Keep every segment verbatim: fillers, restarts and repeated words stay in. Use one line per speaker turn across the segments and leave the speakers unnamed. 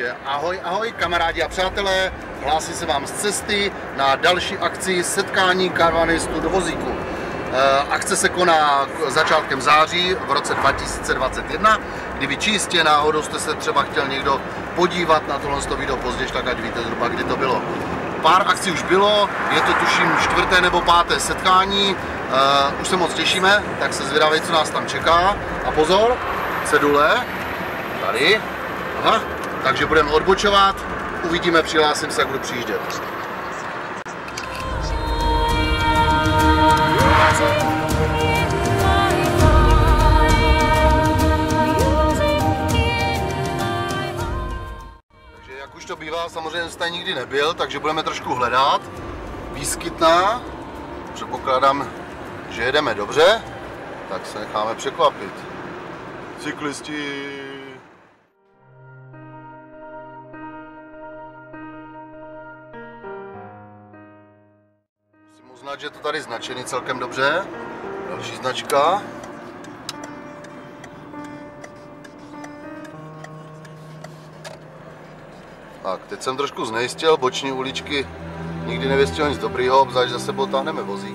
Takže ahoj, ahoj kamarádi a přátelé, hlásí se vám z cesty na další akci setkání karavanistů do vozíku. Akce se koná začátkem září v roce dva tisíce dvacet jedna, kdy vy čistě náhodou jste se třeba chtěl někdo podívat na tohle video později, tak ať víte zhruba, kdy to bylo. Pár akcí už bylo, je to tuším čtvrté nebo páté setkání, uh, už se moc těšíme, tak se zvědavej, co nás tam čeká. A pozor, cedule, tady, aha, takže budeme odbočovat, uvidíme, přihlásím se, jak budu přijíždět. To bývá, samozřejmě jste nikdy nebyl, takže budeme trošku hledat. Výskytná, předpokládám, že jedeme dobře, tak se necháme překvapit. Cyklisti. Musím uznat, že to tady značený celkem dobře. Další značka. Tak, teď jsem trošku znejistil, boční uličky nikdy nevěstil nic dobrýho, obzvlášť za sebou táhneme vozík.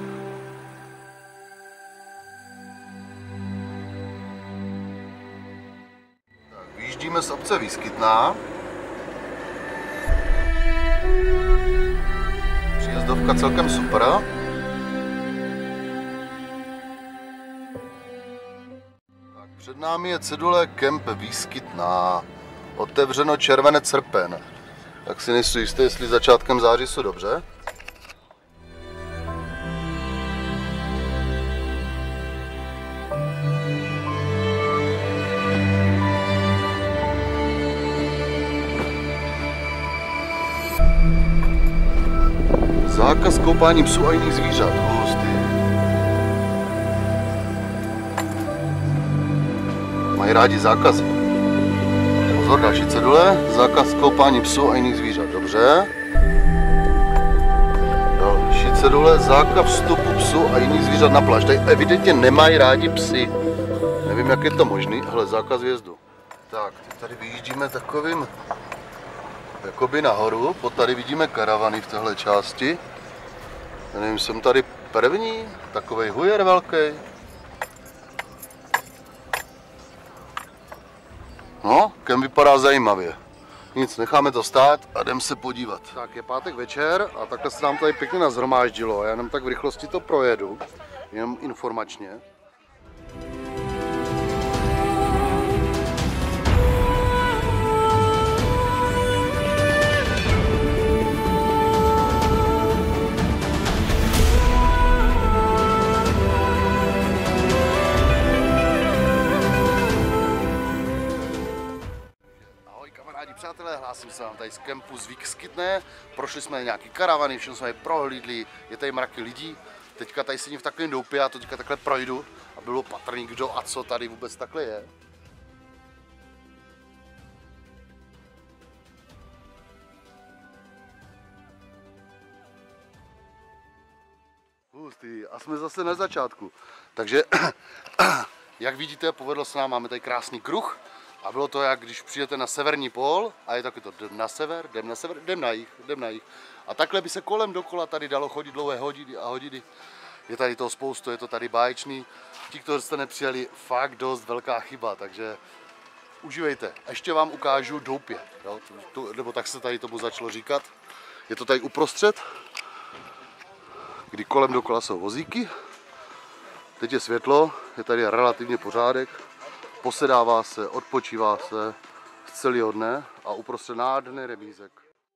Tak, vyjíždíme z obce Výskytná. Příjezdovka celkem super. Tak, před námi je cedule Kemp Výskytná. Otevřeno červenec srpen. Tak si nejsem jistý, jestli začátkem září jsou dobře. Zákaz koupání psů a jiných zvířat. Hustý. Mají rádi zákazy. Pozor, další cedule, zákaz koupání psů a jiných zvířat, dobře. Další cedule, zákaz vstupu psů a jiných zvířat na pláž. Tady evidentně nemají rádi psy. Nevím, jak je to možný, ale zákaz vjezdu. Tak, teď tady vyjíždíme takovým, jakoby nahoru, pod tady vidíme karavany v téhle části. Já nevím, jsem tady první, takovej hujer velký. No, kem vypadá zajímavě. Nic, necháme to stát a jdem se podívat. Tak je pátek večer a takhle se nám tady pěkně nazhromáždilo. Já jenom tak v rychlosti to projedu, jenom informačně. Přátelé, hlásím se vám tady z kempu z Výskytné. Prošli jsme nějaký karavany, všechno jsme je prohlídli, je tady mraky lidí. Teďka tady sedím v takovém doupě a to teďka takhle projdu a bylo patrný, kdo a co tady vůbec takhle je. Hustý, a jsme zase na začátku. Takže, jak vidíte, povedlo se nám, máme tady krásný kruh. A bylo to, jak když přijete na severní pól a je taky to jdem na sever, jdem na sever, jdem na jih, jdem na jih. A takhle by se kolem dokola tady dalo chodit dlouhé hodiny a hodiny. Je tady toho spoustu, je to tady báječný. Ti, kteří jste nepřijeli, fakt dost velká chyba, takže užívejte. Ještě vám ukážu doupě, jo? To, nebo tak se tady tomu začalo říkat. Je to tady uprostřed, kdy kolem dokola jsou vozíky. Teď je světlo, je tady relativně pořádek. Posedává se, odpočívá se z celého dne a uprostřed nádherný remízek.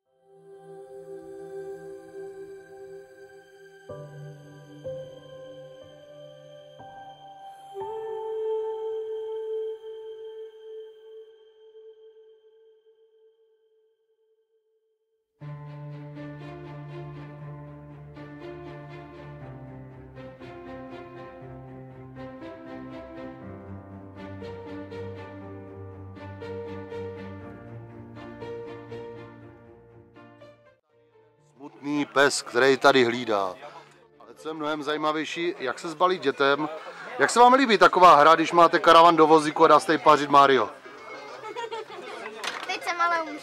Smutný pes, který tady hlídá. Ale co je mnohem zajímavější, jak se zbalí dětem. Jak se vám líbí taková hra, když máte karavan do vozíku a dá se tady pařit Mario?
Teď jsem ale umřela.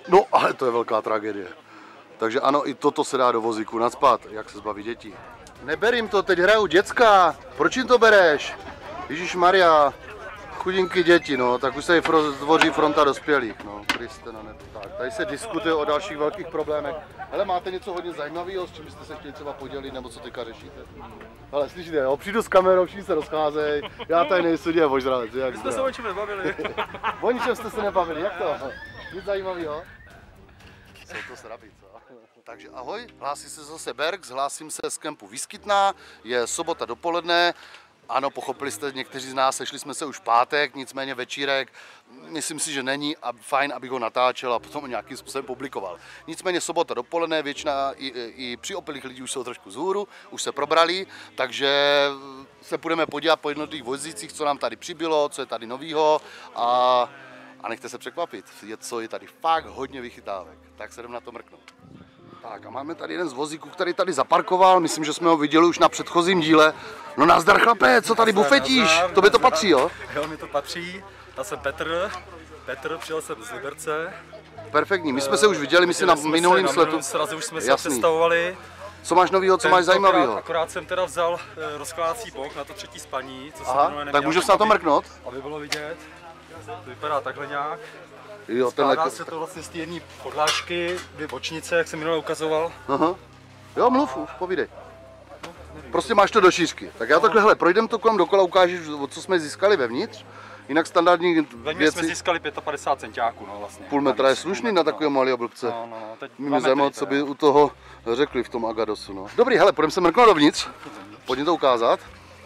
No, ale to je velká tragédie. Takže ano, i toto se dá do vozíku nacpat, jak se zbaví dětí. Neber jim to, teď hrajou děcka. Proč jim to bereš? Ježíš Maria, chudinky děti, no, tak už se tvoří fronta dospělých, no, Kriste, no, ne, tak. Tady se diskutuje o dalších velkých problémech. Hele, máte něco hodně zajímavého, s čím byste se chtěli třeba podělit, nebo co teďka řešíte? Hele, slyšíte, jo, přijdu s kamerou, všichni se rozcházejí, já tady nejsem, děje vožralec, jak
My jsme se o ničem nebavili.
O ničem jste se nebavili, jak to? Nic zajímavého? Jsou to sraby, co? Takže ahoj, hlásí se zase Bergs, hlásím se z kempu Výskytná, je sobota dopoledne. Ano, pochopili jste, někteří z nás, sešli jsme se už v pátek, nicméně večírek, myslím si, že není a fajn, abych ho natáčel a potom nějakým způsobem publikoval. Nicméně sobota dopoledne, většina i, i přiopilých lidí už jsou trošku vzhůru, už se probrali, takže se budeme podívat po jednotlivých vozících, co nám tady přibylo, co je tady novýho a, a nechte se překvapit, je, co je tady fakt hodně vychytávek, tak se jdem na to mrknout. Tak a máme tady jeden z vozíků, který tady zaparkoval, myslím, že jsme ho viděli už na předchozím díle. No nazdar chlape, co tady bufetíš? To by to patří, jo?
Jo, mi to patří. Já jsem Petr. Petr, přijel jsem z Liberce.
Perfektní, my jsme se už viděli, myslím, na minulým sletu.
Srazu už jsme se představovali.
Co máš novýho, co máš zajímavého?
Akorát jsem teda vzal rozkládací bok na to třetí spaní, co se
Aha, tak můžu se na to mrknout?
Aby bylo vidět. To vypadá takhle nějak.
Jo,
Skládá se to vlastně z té jedné podlážky, dvě bočnice, jak jsem minule ukazoval.
Aha. Jo, mluv už, povídej. Prostě máš to do šířky. Tak já takhle, hele, projdem to kolem dokola, ukážeš, co jsme získali vevnitř. Jinak standardní
Vevnitř
věci...
jsme získali padesát pět centiáků, no vlastně.
Půl metra je slušný na takového malého blbce.
No, no, no. Teď
mě zajímalo, co by u toho řekli v tom Agadosu, no. Dobrý, hele, půjdeme se mrknout dovnitř. Pojďme to ukázat.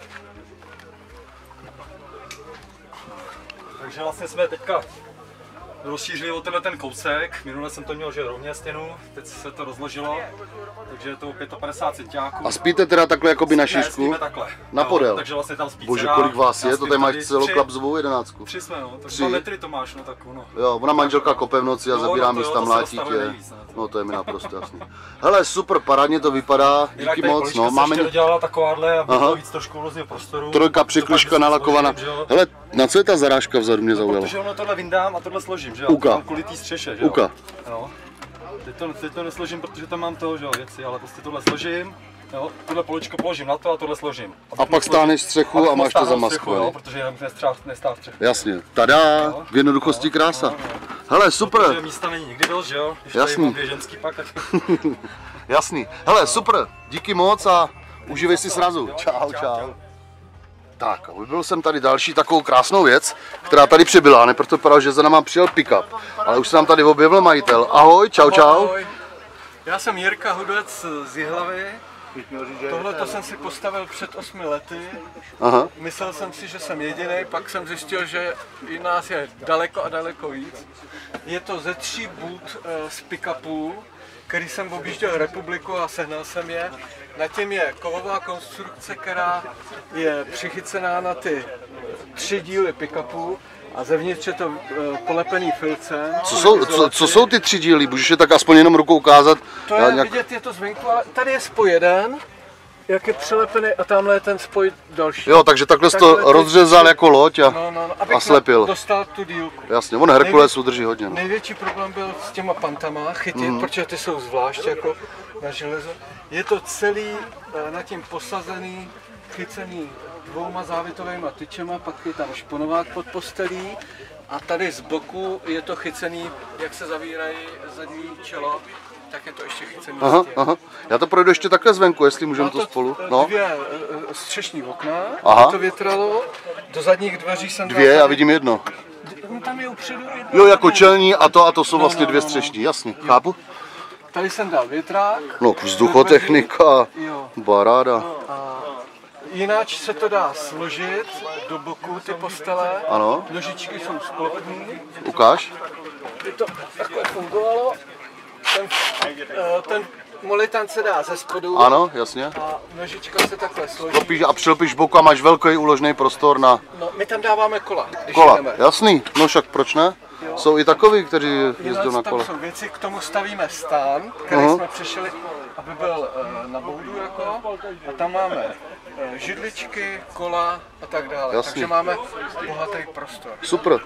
Takže vlastně jsme teďka rozšířili o tenhle ten kousek. Minule jsem to měl, že rovně stěnu, teď se to rozložilo, takže je to padesát pět centiáků.
A spíte teda takhle jakoby na
šířku?
šířku?
Ne, takhle.
Na podél?
No, takže vlastně tam spí
Bože,
dcera,
kolik vás je? To tady máš celou
tři,
klapzovou jedenáctku.
Tři jsme, no, tak
Tři.
dva metry to máš, no tak no.
Jo, ona manželka kope v noci a
No,
zabírá
no to
místa,
jo, to se
mlátí
dostavuje
tě.
nejvíc, ne, to.
No to je mi naprosto jasný. Hele, super, parádně to vypadá,
Jinak
díky
tady
moc.
polička
No,
se
máme
ještě dodělala takováhle, aby
Aha.
bylo víc trošku různého prostoru.
trojka překližka nalakovaná. Hele, na co je ta zarážka vzadu, mě zaujala?
Protože ono tohle vyndám a tohle složím, že jo?
Uka.
Mám kvůli té střeše, že jo?
Uka.
Jo. Teď to, teď to nesložím, protože tam mám to, že jo, věci, ale prostě tohle složím, jo, tohle poličko položím na to a tohle složím.
A pak stáneš střechu a máš to zamaskované.
Protože já bych nestál střechu.
Jasně, tada, v jednoduchosti krása.
No, no.
Hele,
Protože
super,
místa není nikdy dost, že jo? Když
Jasný.
tady mám dvě ženský pak, tak...
jasný. Hele, super, díky moc a uživej si srazu. Čau, čau. Tak, a objevil jsem tady další takovou krásnou věc, která tady přibyla, ne proto vypadalo, že za náma přijel pick-up, ale už se nám tady objevil majitel. Ahoj, čau, čau.
Ahoj. Já jsem Jirka Hudec z Jihlavy. Tohle to jsem si postavil před osmi lety.
Aha.
Myslel jsem si, že jsem jediný, pak jsem zjistil, že i nás je daleko a daleko víc. Je to ze tří bud z pick-upů, který jsem objížděl republiku a sehnal jsem je. Na těm je kovová konstrukce, která je přichycená na ty tři díly pick-upů a zevnitř je to uh, polepený filcem.
Co jsou, co, co jsou ty tři díly? Můžeš je tak aspoň jenom rukou ukázat?
To
Já
je
nějak...
vidět, je to zvenku, ale tady je spoj jeden, jak je přilepený a tamhle je ten spoj další.
Jo, takže takhle jsi
Takhle
to
ty
rozřezal
tři-
jako loď a,
No, no, no,
a
abych
slepil.
dostal tu dílku.
Jasně, on Herkules udrží hodně. No.
Největší problém byl s těma pantama chytit,
Mhm.
mm. protože ty jsou zvlášť jako na železo. Je to celý eh, na tím posazený, chycený dvouma závitovými tyčema, pak je tam šponovák pod postelí a tady z boku je to chycený, jak se zavírají zadní čelo, tak je to ještě chycený.
Aha,
z těch.
aha. Já to projdu ještě takhle zvenku, jestli můžeme to spolu. No,
Dvě eh, střešní okna,
Aha.
aby to větralo, do zadních dveří jsem dal
dvě, já
tady-
vidím jedno.
No, tam je upředu jedno.
Jo, jako čelní a to a to jsou
No,
vlastně
no,
dvě
no, no.
střešní, jasně, chápu.
Tady jsem dal větrák.
No, vzduchotechnika,
Jo.
baráda.
Jinak se to dá složit do boku ty postele.
Ano.
Nožičky jsou sklopný.
Ukáž.
By to takhle fungovalo. Ten, eh, ten molitan se dá ze spodu.
Ano, jasně.
A nožička se takhle složí.
Klopíš a přilpíš boku a máš velký uložný prostor na
No, my tam dáváme kola, když
kola.
jedeme.
Jasný, no však proč ne? Jsou i takoví, kteří jezdí
Jinak
na
tam
kole.
jsou věci, k tomu stavíme stán, který
Aha.
jsme přešli, aby byl eh, na boudu jako. A tam máme eh, židličky, kola a tak dále.
Jasný.
Takže máme bohatý prostor.
Super.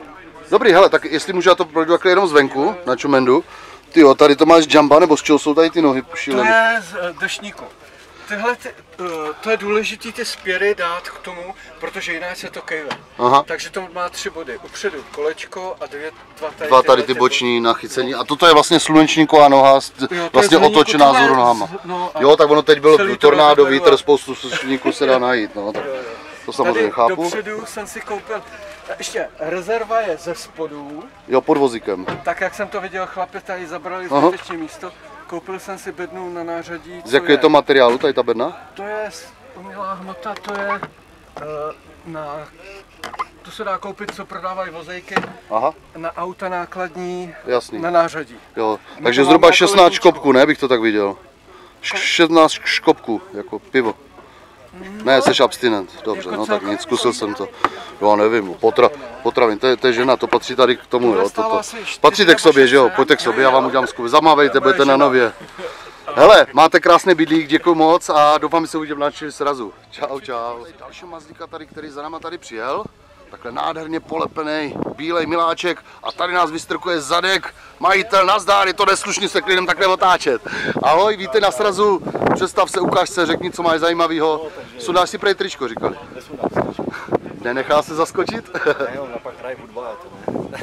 Dobrý, hele, tak jestli můžu, já to projdu takhle jenom zvenku, na čumendu. Ty jo, tady to máš jamba, nebo z čeho jsou tady ty nohy šílený?
To je z uh, deštníku. Tyhle, ty, uh, to je důležité ty spěry dát k tomu, protože jinak se to kejve.
Aha.
Takže to má tři body. Upředu kolečko a dvě, dva tady,
Dva tady ty boční nachycení. A toto je vlastně slunečníková noha,
jo,
vlastně otočená z nohama.
No,
jo, tak ono teď byl tornádo, vítr, spoustu sluníků se dá najít. No, tak to samozřejmě
tady
chápu.
Dopředu jsem si koupil, ještě rezerva je ze spodů.
Jo, pod vozíkem.
Tak jak jsem to viděl, chlapi tady zabrali zbytečné místo. Koupil jsem si bednu na nářadí.
Z jakého je to materiálu, tady ta bedna?
To je umělá hmota, to je uh, na... To se dá koupit, co prodávají vozejky.
Aha.
Na auta nákladní.
Jasný.
Na nářadí.
Jo, takže zhruba šestnáct škopků, ne, bych to tak viděl. šestnáct škopků, jako pivo. Ne, jsi abstinent, dobře, no tak nic, zkusil jsem to. Jo, nevím, potra, potravin, to je, to je žena, to patří tady k tomu, jo, to, to. Patříte k sobě, že jo, pojďte k sobě, já vám udělám zkusit, zamávejte, budete na nově. Hele, máte krásný bydlík, děkuji moc a doufám, že se uvidíme na dalším srazu. Čau, čau. Další mazlíka tady, který za náma tady přijel, takhle nádherně polepený, bílej miláček a tady nás vystrkuje zadek, majitel, nazdár, je to neslušný se klidem takhle otáčet. Ahoj, víte na srazu, představ se, ukáž se, řekni, co máš zajímavého. Sundáš si prej tričko, říkali. Nenechá se zaskočit?
Ne, jo, napak hraje fotbal, to ne.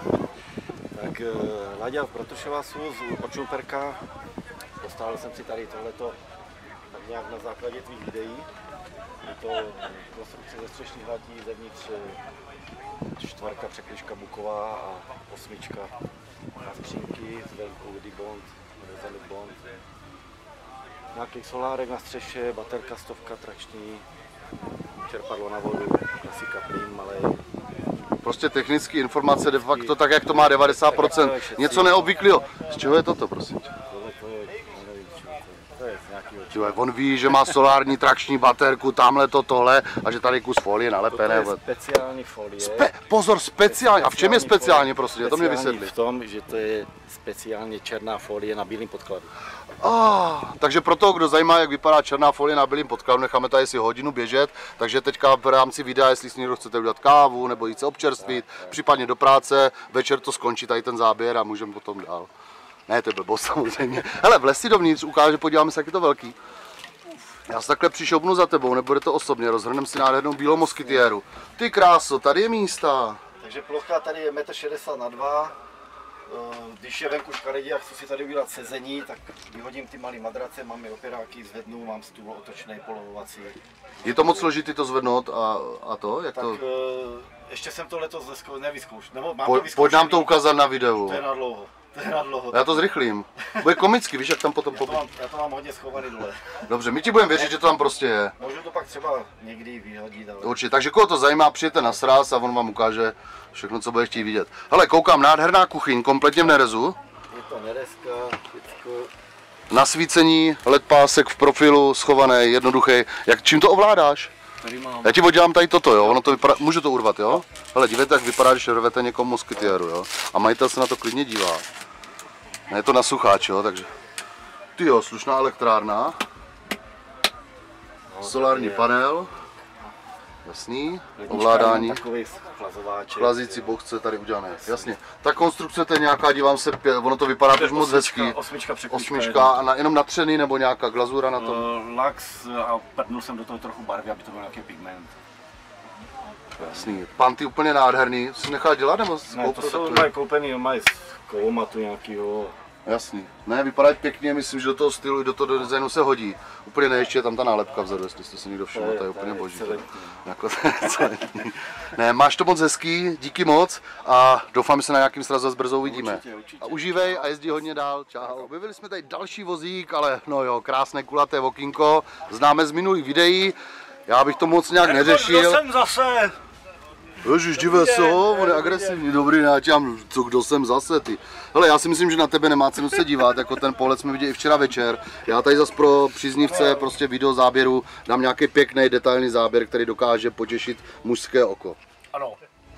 Tak Láďa v Bratušovasu od Čumperka, dostal jsem si tady tohleto tak nějak na základě tvých videí. Je to konstrukce ze střešní hladí, zevnitř čtverka překližka buková a osmička na skřínky, zvenku Woody Bond, Zenit Bond. Nějaký solárek na střeše, baterka stovka trakční, čerpadlo na vodu, klasika plyn malej.
Prostě technické informace de facto tak, jak to má devadesát procent. Něco neobvyklého. Z čeho je toto, prosím tě? Tyhle, on ví, že má solární trakční baterku, tamhle to tohle a že tady kus folie nalepené.
To je speciální folie.
Spe, pozor, speciální. A v čem je speciální, prosím? To mě vysvětlí.
V tom, že to je speciálně černá folie na bílém podkladu.
Ah, takže pro toho, kdo zajímá, jak vypadá černá folie na bílém podkladu, necháme tady si hodinu běžet, takže teďka v rámci videa, jestli si někdo chcete udělat kávu nebo jít se občerstvit, případně do práce, večer to skončí tady ten záběr a můžeme potom dál. Ne, to je blbost samozřejmě. Hele, vlez si dovnitř, ukáže, podíváme se, jak je to velký. Já se takhle přišoupnu za tebou, nebude to osobně, rozhrneme si nádhernou bílou moskytiéru. Ty kráso, tady je místa.
Takže plocha tady je metr šedesát na dva. Když je venku škaredě a chci si tady udělat sezení, tak vyhodím ty malé madrace, mám je operáky, zvednu, mám stůl otočný, polovovací.
Je to moc složitý to zvednout a, a to? Jak
tak
to?
ještě jsem to letos nevyzkoušel. Nebo mám
po,
to
pojď nám to ukázat na videu.
To je na dlouho. To je na dlouho.
Já to zrychlím. Bude komicky, víš, jak tam potom
já to, mám, já to mám hodně schovaný dole.
Dobře, my ti budeme věřit, že to tam prostě je.
Můžu to pak třeba někdy vyhodit. Ale...
Určitě, takže koho to zajímá, přijďte na sraz a on vám ukáže všechno, co bude chtít vidět. Hele, koukám, nádherná kuchyň, kompletně v nerezu.
Je to nereska, všecko.
Nasvícení, led pásek v profilu, schovaný, jednoduchý. Jak, čím to ovládáš?
Tady mám.
Já ti oddělám tady toto, jo, ono to vypadá, můžu to urvat, jo? Hele, dívejte, jak vypadá, když rvete někomu moskytiéru, jo? A majitel se na to klidně dívá. Je to na sucháč, jo, takže... Ty jo, slušná elektrárna.
No,
solární panel. Jasný, ovládání. Chlazící bochce tady udělané, jasně. Ta konstrukce to je nějaká, dívám se, ono to vypadá už moc hezký.
Osmička,
Osmička a na, jenom natřený nebo nějaká glazura na tom?
Uh, lax a prdnul jsem do toho trochu barvy, aby to byl nějaký pigment.
Jasný, panty úplně nádherný, si nechá dělat nebo?
Ne, to jsou mají koupený, mají z kolomatu nějakýho.
Jasný, ne, vypadají pěkně, myslím, že do toho stylu, do toho designu se hodí. Úplně ne, ještě je tam ta nálepka vzadu, jestli jste si někdo všiml, to je, to je úplně boží. Jako, ne, máš to moc hezký, díky moc a doufám, že se na nějakým srazu zase brzo uvidíme.
Určitě, určitě.
A užívej a jezdí hodně dál, čau. Objevili jsme tady další vozík, ale no jo, krásné kulaté okýnko, známe z minulých videí, já bych to moc nějak neřešil.
Kdo jsem zase?
Ježiš, divé se ho, on je agresivní, dobrý, já tě mám, co kdo jsem zase ty. Hele, já si myslím, že na tebe nemá cenu se dívat, jako ten pohled jsme viděli i včera večer. Já tady zase pro příznivce prostě video záběru dám nějaký pěkný detailní záběr, který dokáže potěšit mužské oko.
Ano.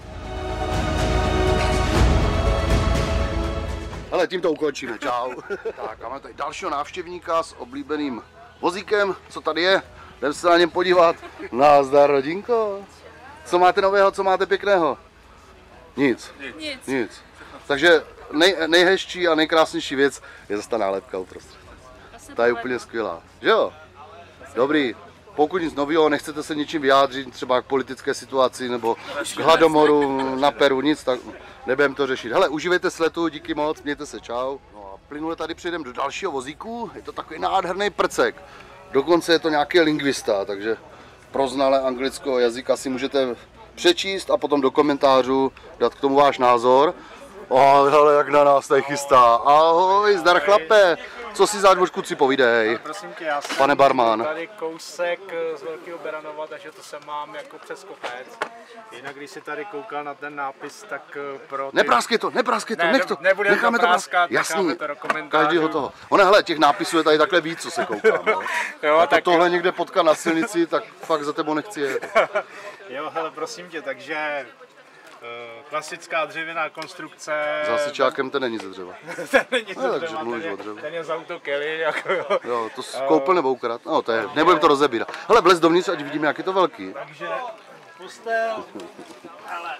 Hele, tím to ukončíme, čau. Tak, máme tady dalšího návštěvníka s oblíbeným vozíkem, co tady je, jdeme se na něm podívat. Nazdar, rodinko. Co máte nového, co máte pěkného? Nic.
Nic.
Nic. Takže nej, nejhezčí a nejkrásnější věc je zase ta nálepka uprostřed. Ta je úplně skvělá. Že jo? Dobrý. Pokud nic nového, nechcete se ničím vyjádřit, třeba k politické situaci nebo k hladomoru na Peru, nic, tak nebudeme to řešit. Hele, užívejte si letu, díky moc, mějte se, čau. No a plynule tady přejdeme do dalšího vozíku, je to takový nádherný prcek. Dokonce je to nějaký lingvista, takže pro znalé anglického jazyka si můžete přečíst a potom do komentářů dát k tomu váš názor. O, hele, jak na nás tady chystá. Ahoj, zdar chlape. Co si za dvořku si povídej?
Prosím tě, já jsem
Pane barman.
tady kousek z Velkého Beranova, takže to se mám jako přes kopec. Jinak když si tady koukal na ten nápis, tak pro ty...
Nepráskej to, nepráskej to,
Ne,
nech to.
nebudeme
necháme
to práskat,
Jasný,
necháme to do komentářů.
každýho toho. Ono, hele, těch nápisů je tady takhle víc, co se koukám. No.
Jo,
A to
tak...
tohle někde potká na silnici, tak fakt za tebou nechci jet.
Jo, hele, prosím tě, takže... Uh, klasická dřevěná konstrukce.
Za hasičákem ten není ze dřeva.
Ten není
No,
ze
takže
dřeva,
mluvíš
ten,
o dřevu.
je, ten je z auto Kelly, jako jo.
Jo, to jsi koupil nebo ukrát? No, to je, nebudem to rozebírat. Hele, vlez dovnitř, ať vidíme, jak je to velký.
Takže postel, hele,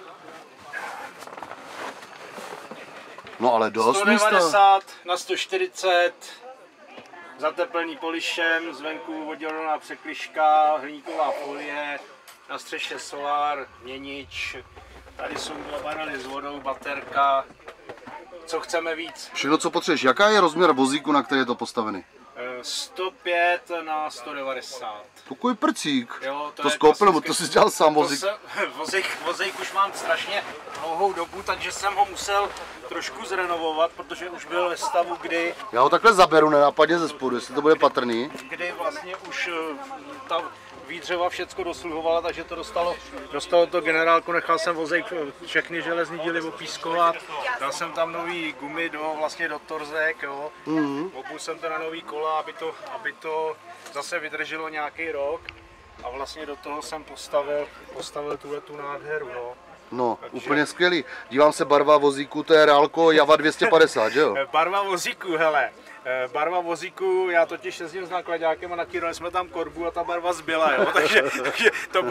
No ale dost
sto
místa.
devadesát na sto čtyřicet, zateplený polišem, zvenku oddělená překližka, hliníková folie, na střeše solár, měnič, tady jsou dva barely s vodou, baterka, co chceme víc.
Všechno, co potřebuješ. Jaká je rozměr vozíku, na který je to postavený?
Eh, sto pět na sto devadesát.
Takový prcík.
Jo,
to
je
skoupil, nebo
klasický-
to si dělal sám
To
vozík?
se, vozík, vozík už mám strašně dlouhou dobu, takže jsem ho musel trošku zrenovovat, protože už byl ve stavu, kdy,
Já ho takhle zaberu nenápadně ze spodu, jestli to bude patrný.
kdy vlastně už eh, ta výdřeva všecko dosluhovala, takže to dostalo, dostalo to generálku, nechal jsem vozík všechny železní díly opískovat, dal jsem tam nový gumy do, vlastně do torzek, jo. Mm-hmm. Obul jsem to na nový kola, aby to, aby to zase vydrželo nějaký rok. A vlastně do toho jsem postavil, postavil tuhle tu nádheru, no.
No, úplně skvělý. Dívám se, barva vozíku, to je Rálko Java dvě stě padesát, že jo?
Barva vozíku, hele. Eh, Barva vozíku, já totiž jezdím s nákladákem a nakýrali jsme tam korbu a ta barva zbyla, jo, takže, takže to...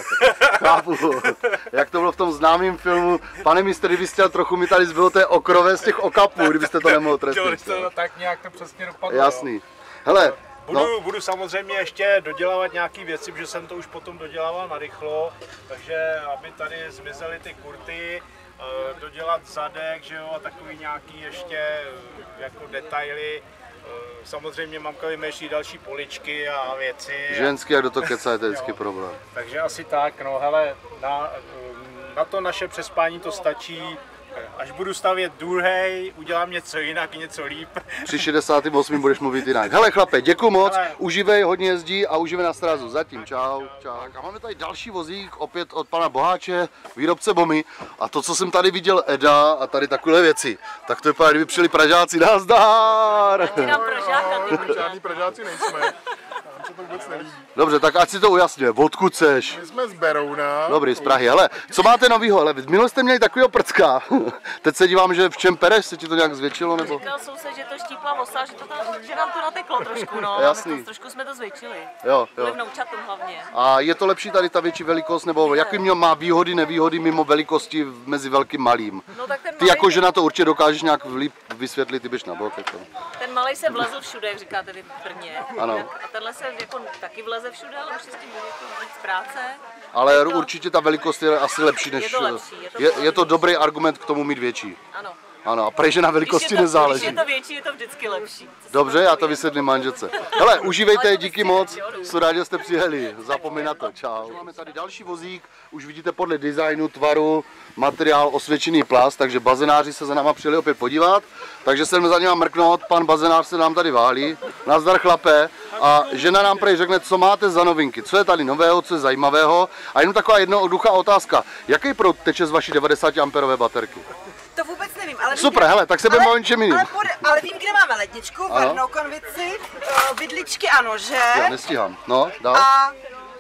Chápu. Jak to bylo v tom známém filmu, pane mistr, kdybyste chtěl trochu mi tady zbylo té okrové z těch okapů, kdybyste to nemohl trestit.
to, tak nějak to přesně dopadlo.
Jasný. Hele,
Budu,
no,
budu samozřejmě ještě dodělávat nějaké věci, protože jsem to už potom dodělával narychlo, takže aby tady zmizely ty kurty, eh, dodělat zadek, že jo, a takový nějaký ještě eh, jako detaily. Eh, Samozřejmě mamka vymýšlí další poličky a věci.
ženský, jak do toho kecá, je to vždycky
Jo.
problém.
Takže asi tak, no hele, na, na to naše přespání to stačí. Až budu stavět druhej, udělám něco jinak, něco líp.
Při šedesátém osmém budeš mluvit jinak. Hele chlape, děkuji moc,
Hele.
užívej, hodně jezdí a užívej na srazu. Zatím, čau, čau. Tak a máme tady další vozík, opět od pana Boháče, výrobce Bomy. A to, co jsem tady viděl Eda a tady takové věci, tak to je právě, kdyby přijeli Pražáci, nazdar!
Ty nám Pražáka, ty brďa.
Žádný Pražáci nejsme. Nám se to vůbec nelíbí.
Dobře, tak ať si to ujasně, odkud seš?
My jsme z Berouna.
Dobrý, z Prahy, hele, co máte novýho? Hele, minule jste měli takového prcka. Teď se dívám, že v čem pereš, se ti to nějak zvětšilo, nebo?
Říkal soused, že to štípla vosa, že, to tam, že nám to nateklo trošku, no.
Jasný.
To, trošku jsme to zvětšili.
Jo,
Kvůli
jo.
vnoučatům hlavně.
A je to lepší tady ta větší velikost, nebo jaký měl má výhody, nevýhody mimo velikosti mezi velkým malým?
No tak ten
Ty
malej,
jako žena to určitě dokážeš nějak líp vysvětlit, ty běž na bok. Jako.
ten malej se vlezl všude, jak říkáte vy v Brně.
Ano.
A tenhle se jako taky vleze všude, ale už je s tím jako víc práce.
Ale
Je to-
určitě ta velikost je asi lepší než...
Je to lepší, je to
je,
lepší.
je to dobrý argument k tomu mít větší.
Ano.
Ano, a prej, že na
Když
velikosti
je, to, když
nezáleží.
je to větší, je to vždycky lepší. Co si
Dobře,
budeme
já to
povídat.
vysvětlím manželce. Hele, užívejte,
Ale to
díky
byste
moc,
chtěli,
jsem rád, že jste přijeli, zapomeň na to, čau. Máme tady další vozík, už vidíte podle designu, tvaru, materiál osvědčený plast, takže bazenáři se za náma přijeli opět podívat, takže jsem za nima mrknout, pan bazenář se nám tady válí, nazdar chlape, a žena nám prej řekne, co máte za novinky, co je tady nového, co je zajímavého, a jenom taková jednoduchá otázka, jaký proud teče z vaší devadesát amperové baterky?
To vůbec nevím, ale vím,
Super,
kde-
hele, tak se budeme
ale-
bavit čem jiným.
Ale, pod, ale vím, kde máme ledničku, varnou konvici, eh, vidličky a nože
Já nestíhám, no, dál.
a,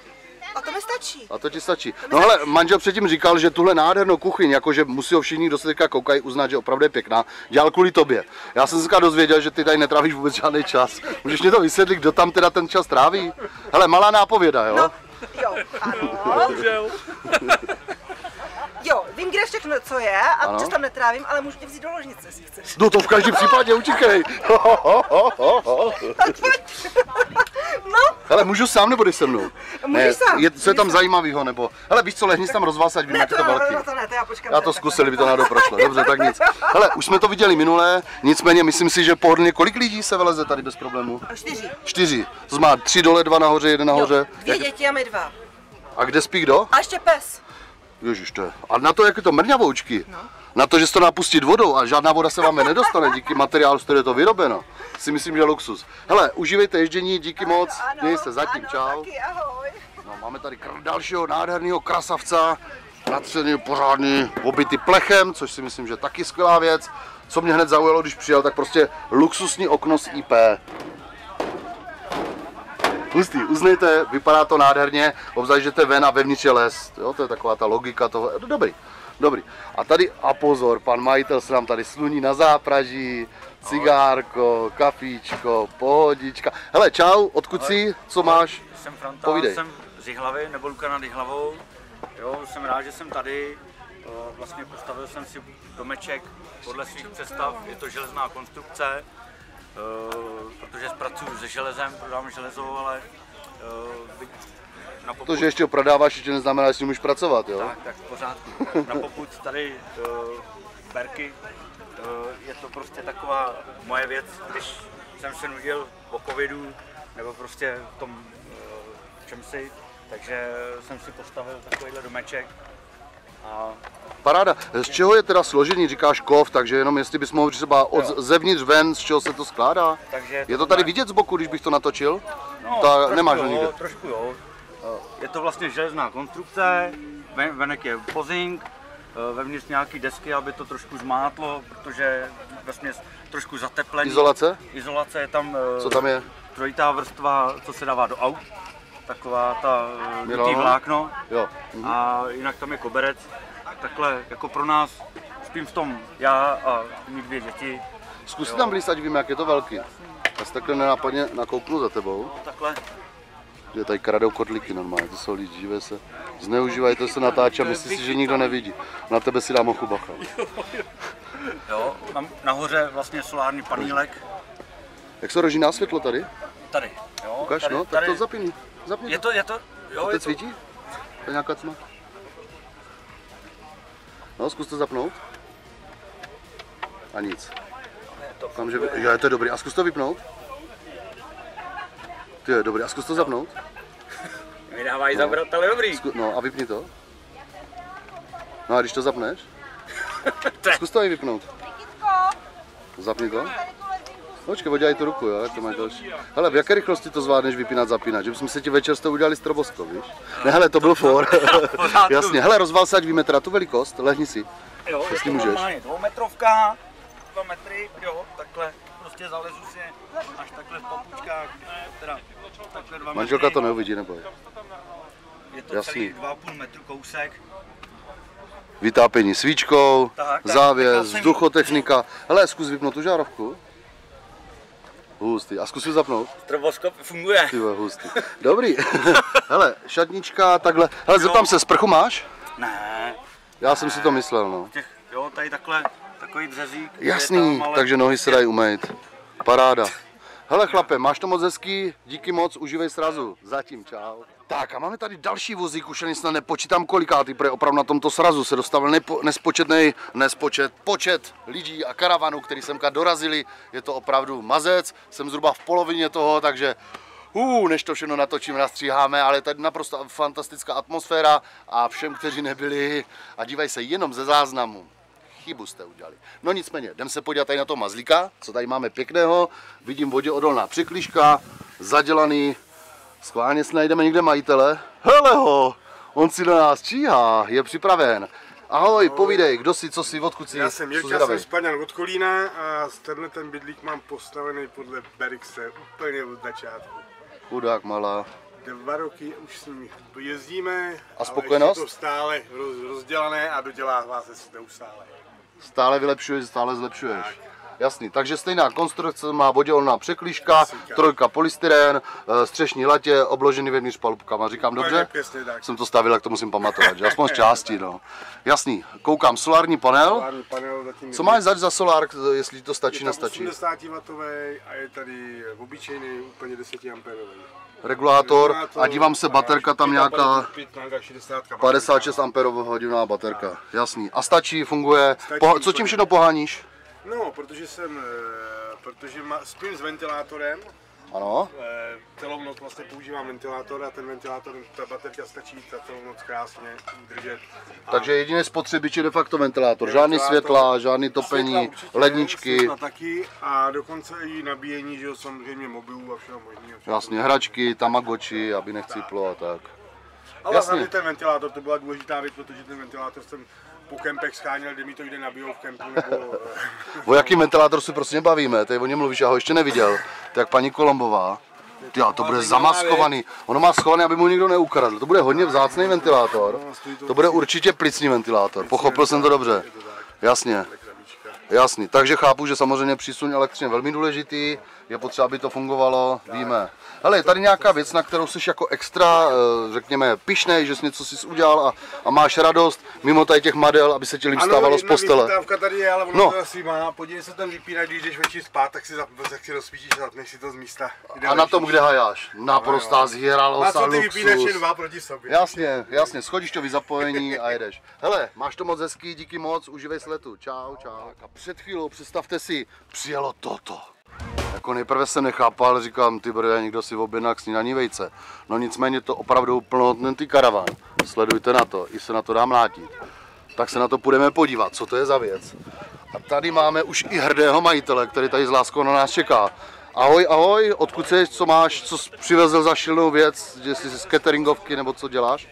a to mi stačí.
A to ti stačí. No hele, manžel předtím říkal, že tuhle nádhernou kuchyň, jakože musí ho všichni, kdo se teďka koukají, uznat, že opravdu je pěkná, dělal kvůli tobě. Já jsem se dneska dozvěděl, že ty tady netrávíš vůbec žádný čas. Můžeš mě to vysvětlit, kdo tam teda ten čas tráví? Hele, malá nápověda, jo?
No, jo, ano. Jo, vím, kde všechno co je a čas tam netrávím, ale můžu tě vzít do ložnice, jestli chceš.
No to v každém případě, utíkej.
Tak pojď. No.
Hele, můžu sám nebo jdeš se mnou?
Můžeš
Ne,
sám.
je, co je tam zajímavého, nebo? Hele, víš co, lehni si tam rozvás, ať vím, jak je to velký.
Ne, to ne, to já počkám.
Já to zkusil, kdyby to náhodou prošlo. Dobře, tak nic. Hele, už jsme to viděli minule, nicméně myslím si, že pohodlně kolik lidí se vyleze tady bez problémů?
Čtyři.
Čtyři. To má tři dole, dva nahoře, jeden nahoře.
Dvě děti a my dva.
A kde spí kdo?
A ještě pes.
Ježiš, to je. A na to, jak je to mrňavoučky, no. Na to, že se to napustit vodou a žádná voda se vám nedostane díky materiálu, z kterého je to vyrobeno, si myslím, že luxus. Hele, užívejte ježdění, díky
ano,
moc,
ano,
měj se zatím,
ano,
čau.
Taky, ahoj.
No, máme tady dalšího nádherného krasavca, natřený, pořádný, obytý plechem, což si myslím, že je taky skvělá věc. Co mě hned zaujalo, když přijel, tak prostě luxusní okno z í pé. Hustý, uznejte, vypadá to nádherně, obzvlášť jdete ven a vevnitř je les, jo, to je taková ta logika toho, dobrý, dobrý. A tady, a pozor, pan majitel se nám tady sluní na zápraží, cigárko, kafíčko, pohodička. Hele, čau, odkud jsi, co máš?
Jsem Franta,
Povídej.
jsem z Jihlavy, nebo Luka nad Jihlavou. Jo, jsem rád, že jsem tady. Vlastně postavil jsem si domeček podle svých představ, je to železná konstrukce. Protože pracuji se železem, prodávám železo, ale na popud...
To, že ještě ho prodáváš, ještě neznamená, že s ním můžeš pracovat, jo?
Tak, tak v pořádku. Na popud tady berky, je to prostě taková moje věc, když jsem se nudil o covidu, nebo prostě v tom čem si, takže jsem si postavil takovýhle domeček. A...
Paráda. Z čeho je teda složený, říkáš kov, takže jenom jestli bys mohl třeba od jo. zevnitř ven, z čeho se to skládá?
Takže
je to tady vidět z boku, když bych to natočil?
No,
Ta,
trošku
nemáš
jo,
ho nikde.
trošku jo. Je to vlastně železná konstrukce, venek je pozing, vevnitř nějaký desky, aby to trošku zmátlo, protože vlastně trošku zateplení.
Izolace?
Izolace je tam.
Co tam je?
Trojitá vrstva, co se dává do aut. Taková ta dutý vlákno.
Jo.
Mhm. A jinak tam je koberec. Takhle jako pro nás, spím v tom já a mý dvě děti.
Zkus tam blíz, ať víme, jak je to velký. Já si takhle nenápadně nakouknu za tebou.
No, takhle.
Že tady kradou kotlíky normálně, to jsou lidi, živé se. Zneužívají, to se natáčí a myslí si, že nikdo nevidí. Na tebe si dám ochu bacha.
Jo, mám nahoře vlastně solární panílek.
Jak se roží světlo tady?
Tady, jo.
Ukaž,
tady,
no,
tady.
tak to zapni. zapni
je to, je to, jo,
to
je
teď svítí? To je nějaká cma? No, zkus to zapnout. A nic. Tam, že... Jo, to je dobrý. A zkus to vypnout. Ty je dobrý. A zkus to zapnout.
Mi dávají no. zabrat, ale dobrý.
Zku... No a vypni to. No a když to zapneš? Zkus to i vypnout. Zapni to. Počkej, udělej tu ruku, jo, jak to máš další. Hele, v jaké rychlosti to zvládneš vypínat, zapínat? Že bychom se ti večer s tou udělali stroboskop, víš? Ne, hele, to byl for. Jasně, hele, rozval se, ať víme teda tu velikost, lehni si.
Jo,
jestli
je to
můžeš.
normálně dvoumetrovka, dva metry, jo, takhle, prostě zalezu si až takhle v papučkách, teda takhle dva metry.
Manželka to neuvidí, neboj.
Je to
Jasný.
celý dva a půl metru kousek.
Vytápění svíčkou,
tak, tak,
závěs,
jsem...
vzduchotechnika. Hele, zkus vypnout tu žárovku. Hustý. A zkus ji zapnout.
Stroboskop funguje.
Ty vole, hustý. Dobrý. Hele, šatnička, takhle. Hele, zeptám se, sprchu máš?
Ne.
Já jsem si to myslel, no.
Těch, jo, tady takhle, takový dřezík.
Jasný, tam, ale... takže nohy se dají umýt. Paráda. Hele chlape, máš to moc hezký, díky moc, užívej srazu. Zatím, čau. Tak a máme tady další vozík, už ani snad nepočítám kolikátý, protože opravdu na tomto srazu se dostavil nepo, nespočetný, nespočet, počet lidí a karavanů, který semka dorazili. Je to opravdu mazec, jsem zhruba v polovině toho, takže uh, než to všechno natočím, nastříháme, ale je tady naprosto fantastická atmosféra a všem, kteří nebyli a dívají se jenom ze záznamu. Chybu jste udělali. No nicméně, jdem se podívat tady na toho mazlíka, co tady máme pěkného. Vidím vodě odolná přikliška, zadělaný. Schválně si najdeme někde majitele. Hele ho, on si do nás číhá, je připraven. Ahoj, ahoj, povídej, kdo jsi, co jsi, odkud jsi?
Já jsem Jirka, jsem Španěl od Kolína a tenhle ten bydlík mám postavený podle Berixe, úplně od začátku.
Chudák malá.
Dva roky už s ním jezdíme,
a spokojenost?
Ale je to stále roz, rozdělané a dodělává se neustále.
Stále vylepšuješ, stále zlepšuješ.
Tak.
Jasný, takže stejná konstrukce, má vodělná překlíška, trojka polystyren, střešní latě, obložený vevnitř palubkama. Říkám dobře? Jsem to stavil, jak to musím pamatovat, že aspoň z části, no. Jasný, koukám, solární panel. Co máš zač za solár, jestli to stačí, nestačí?
osmdesát wattů a je tady obyčejný úplně deset amperový.
Regulátor a dívám se, baterka tam nějaká padesát šest amperová baterka, jasný. A stačí, funguje, Poha co tím všechno poháníš?
No, protože jsem, protože má, spím s ventilátorem.
Ano.
Celou noc vlastně používám ventilátor a ten ventilátor, ta baterka stačí za celou noc krásně držet. A
takže jediný spotřebič je de facto ventilátor, žádný světla, žádný topení, určitě, ledničky.
Světla taky a dokonce i nabíjení, že jo, samozřejmě mobilů a všeho možného.
Jasně, hračky, tamagotchi, aby nechcíplo a tak.
Ale hlavně ten ventilátor, to byla důležitá věc, protože ten ventilátor jsem po kempech scháněl, kde mi to jde nabijou v kempu nebo...
O jaký ventilátor si prostě nebavíme, tady o něm mluvíš, já ho ještě neviděl, tak paní Kolombová. Ty, to bude zamaskovaný, ono má schovaný, aby mu nikdo neukradl, to bude hodně vzácný ventilátor, to bude určitě plicní ventilátor, pochopil jsem to dobře, jasně. Jasný, takže chápu, že samozřejmě přísun elektřiny je velmi důležitý, je potřeba, aby to fungovalo, víme. Hele, je tady nějaká věc, na kterou jsi jako extra, řekněme, pyšnej, že jsi něco si udělal a, a máš radost, mimo tady těch madel, aby se ti líp stávalo z postele.
Ano, jedna tady je, ale ono no. to asi má. Podívej se ten vypínač, když jdeš večer spát, tak si, tak si rozsvítíš a zapneš si to z místa.
A na tom, kde hajáš? Naprostá zhýralost a luxus.
Ty vypínače dva proti sobě.
Jasně, jasně, schodíš zapojení a jedeš. Hele, máš to moc hezký, díky moc, užívej sletu. Čau, čau. A před chvílou, představte si, přijelo toto. Jako nejprve jsem nechápal, říkám, ty brde, někdo si objedná k snídaní vejce. No nicméně to opravdu plnohodnotný karavan. Sledujte na to, i se na to dá mlátit. Tak se na to půjdeme podívat, co to je za věc. A tady máme už i hrdého majitele, který tady s láskou na nás čeká. Ahoj, ahoj, odkud jsi, co máš, co jsi přivezl za šilnou věc, že jsi z cateringovky nebo co děláš?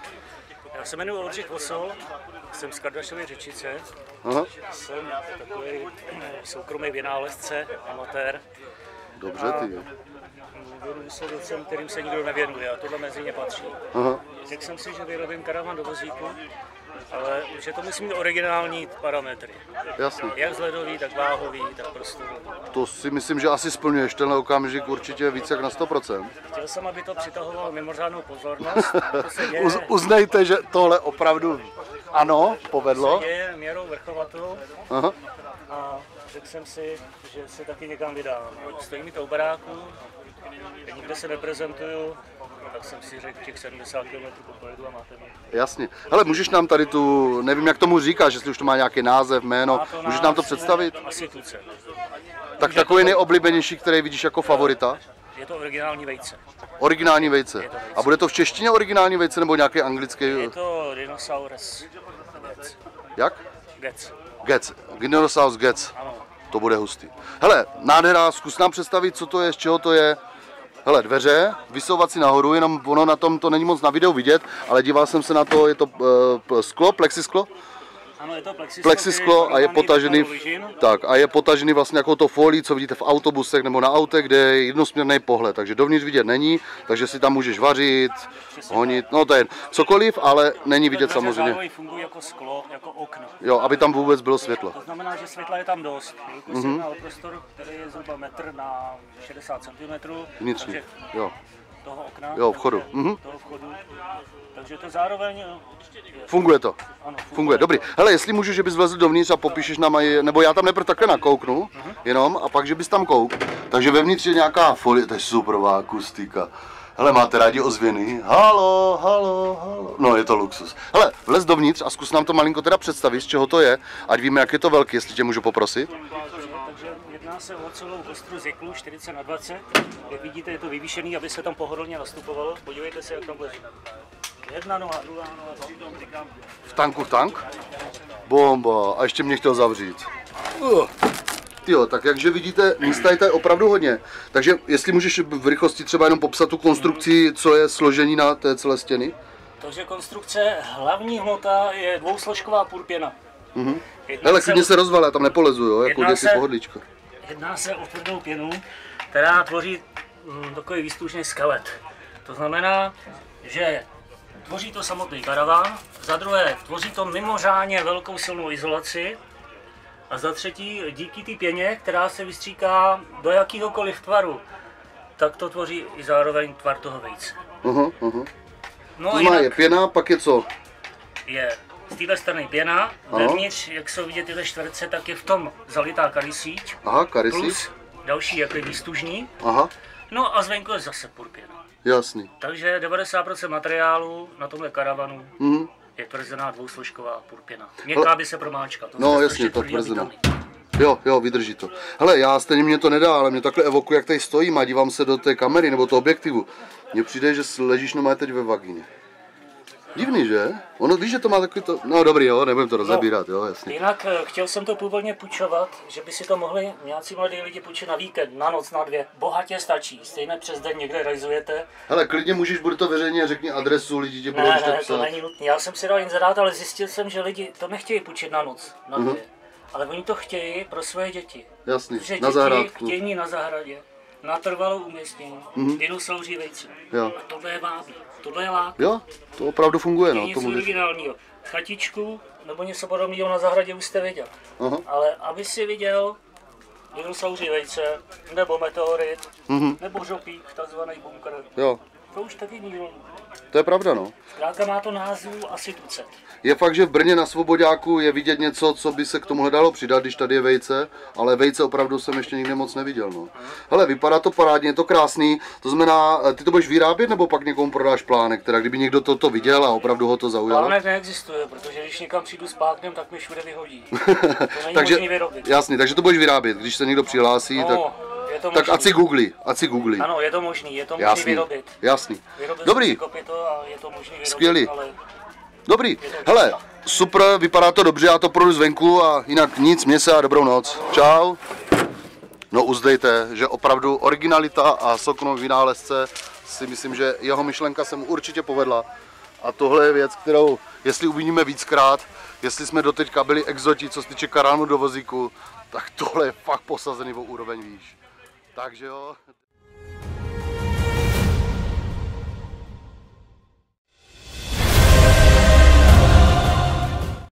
Já se jmenuji Oldřich Vosol, jsem z Kardašovy Řečice.
Aha.
Jsem takový soukromý vynálezce, amatér.
Dobře, ty.
Věnuji se věcem, kterým se nikdo nevěnuje a tohle mezi ně patří.
Aha.
Řekl jsem si, že vyrobím karavan do vozíku, ale že to musí mít originální parametry.
Jasně.
Jak vzhledový, tak váhový, tak prostorový.
To si myslím, že asi splňuješ tenhle okamžik určitě více jak na sto procent.
Chtěl jsem, aby to přitahovalo mimořádnou pozornost. To se děje,
Uz, uznejte, že tohle opravdu ano, povedlo.
To se děje měrou vrchovatou.
Aha.
A řekl jsem si, že se taky někam vydám. Stojí mi to u baráku, nikde se neprezentuju, tak jsem si řekl, těch sedmdesát kilometrů pojedu a máte mě.
Jasně. Hele, můžeš nám tady tu, nevím jak tomu říkáš, jestli už to má nějaký název, jméno, má můžeš nám to představit?
Asi tuce.
Tak takový nejoblíbenější, který vidíš jako favorita?
Je to originální vejce.
Originální vejce. vejce. A bude to v češtině originální vejce nebo nějaký anglický?
Je to Dinosaurus Gec.
Jak?
Gec.
Gec. Dinosaurus Gec.
Ano.
To bude hustý. Hele, nádhera, zkus nám představit, co to je, z čeho to je. Hele, dveře, vysouvat si nahoru, jenom ono na tom to není moc na videu vidět, ale díval jsem se na to, je to uh, sklo, plexisklo?
Ano, je to plexisklo,
plexisklo a je potažený, tak, a je potažený vlastně jako to folí, co vidíte v autobusech nebo na autech, kde je jednosměrný pohled, takže dovnitř vidět není, takže si tam můžeš vařit, honit, no to je cokoliv, ale není vidět samozřejmě.
Zároveň fungují jako sklo, jako okno.
Jo, aby tam vůbec bylo světlo.
To znamená, že světla je tam dost. Jelikož mm-hmm. na prostor, který je zhruba metr na šedesát centimetrů.
Vnitřní, jo.
Toho okna.
Jo, vchodu.
Mm-hmm. Toho vchodu. Takže to zároveň... Je...
Funguje to.
Ano, funguje.
Funguje, dobrý. Hele, jestli můžu, že bys vlezl dovnitř a popíšeš nám, nebo já tam nejprve takhle nakouknu, uh-huh. jenom, a pak, že bys tam kouk. Takže vevnitř je nějaká folie, to je superová akustika. Hele, máte rádi ozvěny? Halo, halo, halo. No, je to luxus. Hele, vlez dovnitř a zkus nám to malinko teda představit, z čeho to je, ať víme, jak je to velký, jestli tě můžu poprosit.
Takže jedná se o celou kostru z jeklu čtyřicet na dvacet. Jak vidíte, je to vyvýšený, aby se tam pohodlně nastupovalo. Podívejte se, jak tam leží. Jedna noha, druhá noha.
V tanku tank? Bomba. A ještě mě chtěl zavřít. Uh. Tyjo, tak jakže vidíte, místa je tady opravdu hodně. Takže jestli můžeš v rychlosti třeba jenom popsat tu konstrukci, co je složení na té celé stěny?
Takže konstrukce, hlavní hmota je dvousložková purpěna.
Mhm. Hele, klidně se rozvalé, já tam nepolezu, jo, jako děsi pohodlíčko.
Jedná se o tvrdou pěnu, která tvoří hm, takový výstužný skelet. To znamená, že tvoří to samotný karaván, za druhé tvoří to mimořádně velkou silnou izolaci A za třetí, díky té pěně, která se vystříká do jakýhokoliv tvaru, tak to tvoří i zároveň tvar toho vejce.
Uh-huh, uh-huh.
No
to znamená, je pěna, pak je co?
Je z téhle strany pěna, vevnitř, jak jsou vidět tyhle čtverce, tak je v tom zalitá karisíč.
Aha, karisíč.
Plus další jako výstužní.
Aha.
No a zvenku je zase purpěna.
Jasný.
Takže devadesát procent materiálu na tomhle karavanu
mm.
je tvrzená dvousložková purpěna. Měkká by se promáčka. To
no jasně, to tvrzená. Jo, jo, vydrží to. Hele, já stejně mě to nedá, ale mě takhle evokuje, jak tady stojím a dívám se do té kamery nebo toho objektivu. Mně přijde, že ležíš no teď ve vagíně. Divný, že? Ono, víš, že to má takový to... No dobrý, jo, nebudem to rozebírat,
no,
jo, jasně.
Jinak chtěl jsem to původně půjčovat, že by si to mohli nějací mladí lidi půjčit na víkend, na noc, na dvě. Bohatě stačí, stejně přes den někde realizujete.
Hele, klidně můžeš, bude to veřejně, řekni adresu, lidi tě budou
Ne, ne,
psát.
to není nutné. Já jsem si dal inzerát, ale zjistil jsem, že lidi to nechtějí půjčit na noc, na dvě. Uh-huh. Ale oni to chtějí pro svoje děti.
Jasný,
protože
na zahrádku.
Chtějí mít na zahradě, na trvalou umístění, mm-hmm. dinosauří vejce.
Jo.
A tohle je vábí, tohle je lák.
Jo, to opravdu funguje, no.
Něco
můžeš...
originálního. Chatičku nebo něco podobného na zahradě už jste viděl. Uh-huh. Ale aby si viděl dinosauří vejce, nebo meteorit, mm-hmm. nebo žopík, takzvaný bunkr.
Jo.
To už taky nikdo.
To je pravda, no.
Zkrátka má to názvu asi tucet.
Je fakt, že v Brně na Svoboďáku je vidět něco, co by se k tomu dalo přidat, když tady je vejce, ale vejce opravdu jsem ještě nikdy moc neviděl, no. Hele, vypadá to parádně, je to krásný, to znamená, ty to budeš vyrábět nebo pak někomu prodáš plánek, teda kdyby někdo toto viděl a opravdu ho to zaujalo?
Plánek neexistuje, protože když někam přijdu s páknem, tak mi všude vyhodí. To není
takže,
možný vyrobit.
Jasný, takže to budeš vyrábět, když se někdo přihlásí,
no,
tak... Tak ať si googli, ať si googli.
Ano, je to možný, je to možný
jasný,
vyrobit.
Jasný.
Vyrobit
dobrý.
To a je to možný vyrobit,
skvělý.
Ale...
Dobrý. Hele, super, vypadá to dobře, já to projdu zvenku a jinak nic, mě se a dobrou noc. Čau. No uzdejte, že opravdu originalita a Sokolový vynálezce si myslím, že jeho myšlenka se mu určitě povedla. A tohle je věc, kterou, jestli uvidíme víckrát, jestli jsme doteďka byli exoti, co se týče karánu do vozíku, tak tohle je fakt posazený o úroveň výš. Takže jo.